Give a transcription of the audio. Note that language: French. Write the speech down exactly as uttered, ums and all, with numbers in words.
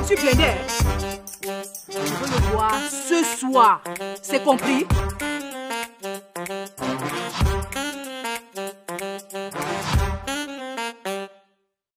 suis blindé. Je veux le voir ce soir. C'est compris?